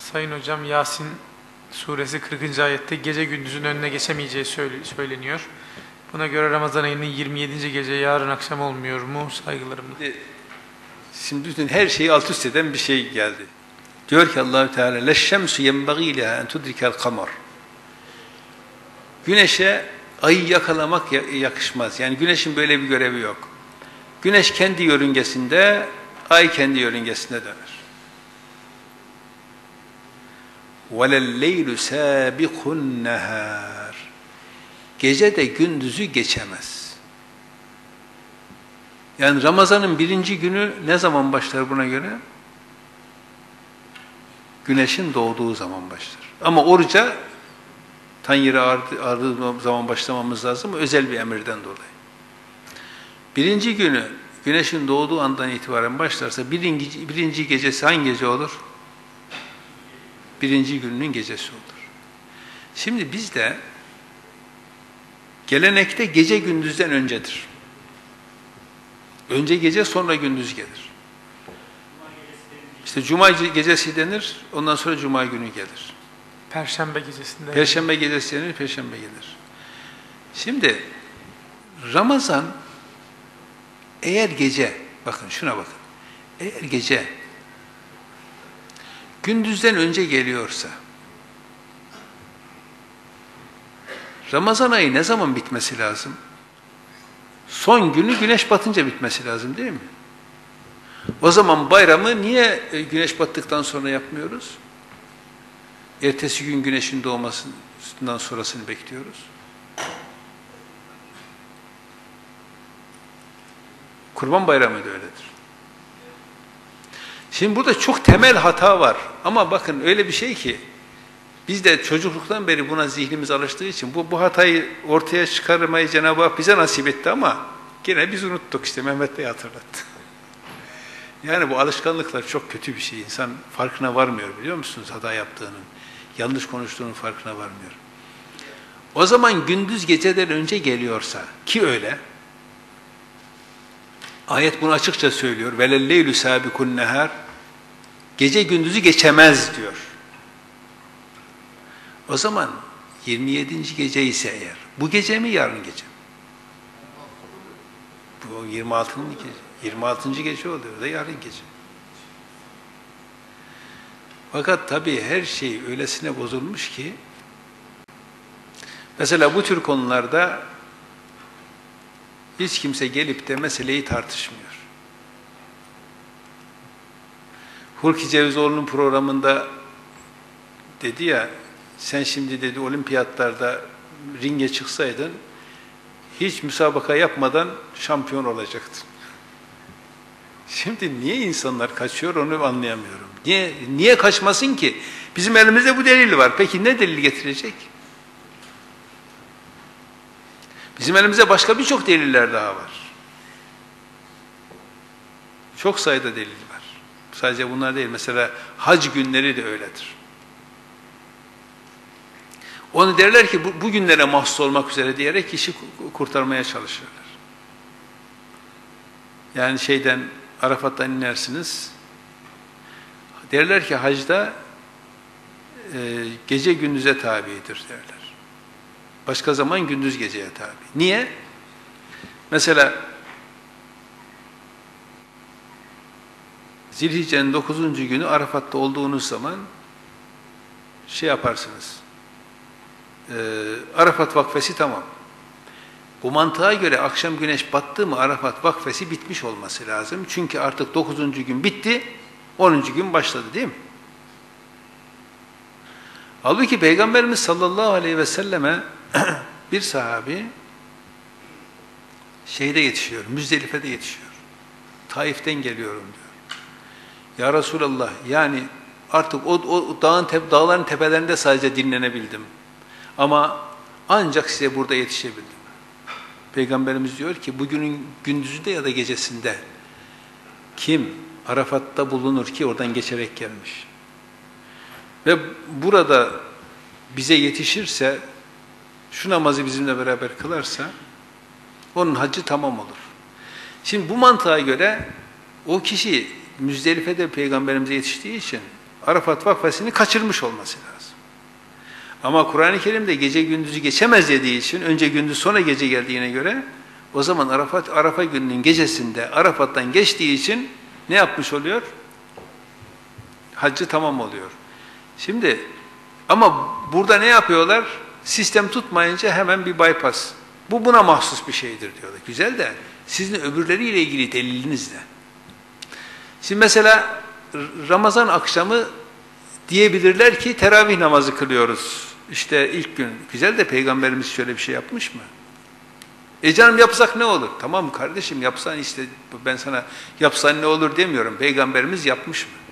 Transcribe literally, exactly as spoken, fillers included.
Sayın Hocam, Yasin suresi kırkıncı ayette gece gündüzün önüne geçemeyeceği söyleniyor. Buna göre Ramazan ayının yirmi yedinci gece yarın akşam olmuyor mu? Saygılarımla. Şimdi bütün her şeyi alt üst eden bir şey geldi. Diyor ki Allah-u Teala leşşemsu yenbagî leha en tudrikel kamar. Güneşe ayı yakalamak yakışmaz. Yani güneşin böyle bir görevi yok. Güneş kendi yörüngesinde, ay kendi yörüngesinde döner. وَلَلْلَيْلُ سَابِقُ النَّهَارِ. Gece de gündüzü geçemez. Yani Ramazan'ın birinci günü ne zaman başlar buna göre? Güneşin doğduğu zaman başlar. Ama oruca tan yeri ağrıdığı zaman başlamamız lazım, özel bir emirden dolayı. Birinci günü güneşin doğduğu andan itibaren başlarsa birinci, birinci gecesi hangi gece olur? Birinci gününün gecesi olur. Şimdi bizde gelenekte gece gündüzden öncedir. Önce gece sonra gündüz gelir. İşte Cuma gecesi denir, ondan sonra Cuma günü gelir. Perşembe gecesinde. Perşembe gecesi denir, Perşembe gelir. Şimdi Ramazan eğer gece, bakın şuna bakın, eğer gece gündüzden önce geliyorsa, Ramazan ayı ne zaman bitmesi lazım? Son günü güneş batınca bitmesi lazım değil mi? O zaman bayramı niye güneş battıktan sonra yapmıyoruz? Ertesi gün güneşin doğmasından sonrasını bekliyoruz. Kurban Bayramı da öyledir. Şimdi burada çok temel hata var. Ama bakın öyle bir şey ki, biz de çocukluktan beri buna zihnimiz alıştığı için bu, bu hatayı ortaya çıkarmayı Cenab-ı Hak bize nasip etti ama yine biz unuttuk, işte Mehmet Bey hatırlattı. Yani bu alışkanlıklar çok kötü bir şey. İnsan farkına varmıyor, biliyor musunuz hata yaptığının, yanlış konuştuğunun farkına varmıyor. O zaman gündüz geceden önce geliyorsa, ki öyle, ayet bunu açıkça söylüyor. وَلَلَّيْلُ سَابِكُ النَّهَارِ. Gece gündüzü geçemez diyor. O zaman yirmi yedinci gece ise eğer, bu gece mi yarın gece mi? Bu yirmi altıncı gece. yirmi altıncı gece oluyor da yarın gece. Fakat tabii her şey öylesine bozulmuş ki, mesela bu tür konularda hiç kimse gelip de meseleyi tartışmıyor. Hulki Cevizoğlu'nun programında dedi ya, sen şimdi dedi olimpiyatlarda ringe çıksaydın, hiç müsabaka yapmadan şampiyon olacaktın. Şimdi niye insanlar kaçıyor onu anlayamıyorum. Niye, niye kaçmasın ki? Bizim elimizde bu delil var. Peki ne delil getirecek? Bizim elimizde başka birçok deliller daha var. Çok sayıda delil var. Sadece bunlar değil. Mesela hac günleri de öyledir. Onu derler ki bu, bu günlere mahsus olmak üzere diyerek işi kurtarmaya çalışırlar. Yani şeyden, Arafat'tan inersiniz. Derler ki hacda e, gece gündüze tabidir derler. Başka zaman gündüz geceye tabi. Niye? Mesela Zilhicce'nin dokuzuncu günü Arafat'ta olduğunuz zaman şey yaparsınız. E, Arafat vakfesi tamam. Bu mantığa göre akşam güneş battı mı Arafat vakfesi bitmiş olması lazım. Çünkü artık dokuzuncu gün bitti, onuncu gün başladı değil mi? Halbuki Peygamberimiz sallallahu aleyhi ve selleme bir sahabi şeyde yetişiyor, Müzdelife'de yetişiyor. Taif'ten geliyorum diyor. Ya Resulallah, yani artık o, o dağın tep, dağların tepelerinde sadece dinlenebildim. Ama ancak size burada yetişebildim. Peygamberimiz diyor ki bugünün gündüzünde ya da gecesinde kim Arafat'ta bulunur ki oradan geçerek gelmiş ve burada bize yetişirse, şu namazı bizimle beraber kılarsa onun haccı tamam olur. Şimdi bu mantığa göre o kişi Müzdelife'de Peygamberimize yetiştiği için Arafat vakfesini kaçırmış olması lazım. Ama Kur'an-ı Kerim'de gece gündüzü geçemez dediği için önce gündüz sonra gece geldiğine göre o zaman Arafat Arafa gününün gecesinde Arafat'tan geçtiği için ne yapmış oluyor? Haccı tamam oluyor. Şimdi ama burada ne yapıyorlar? Sistem tutmayınca hemen bir bypass. Bu buna mahsus bir şeydir diyorlar. Güzel de sizin öbürleriyle ilgili deliliniz ne? Şimdi mesela Ramazan akşamı diyebilirler ki teravih namazı kılıyoruz. İşte ilk gün. Güzel de Peygamberimiz şöyle bir şey yapmış mı? E canım yapsak ne olur? Tamam kardeşim yapsan işte ben sana yapsan ne olur demiyorum. Peygamberimiz yapmış mı?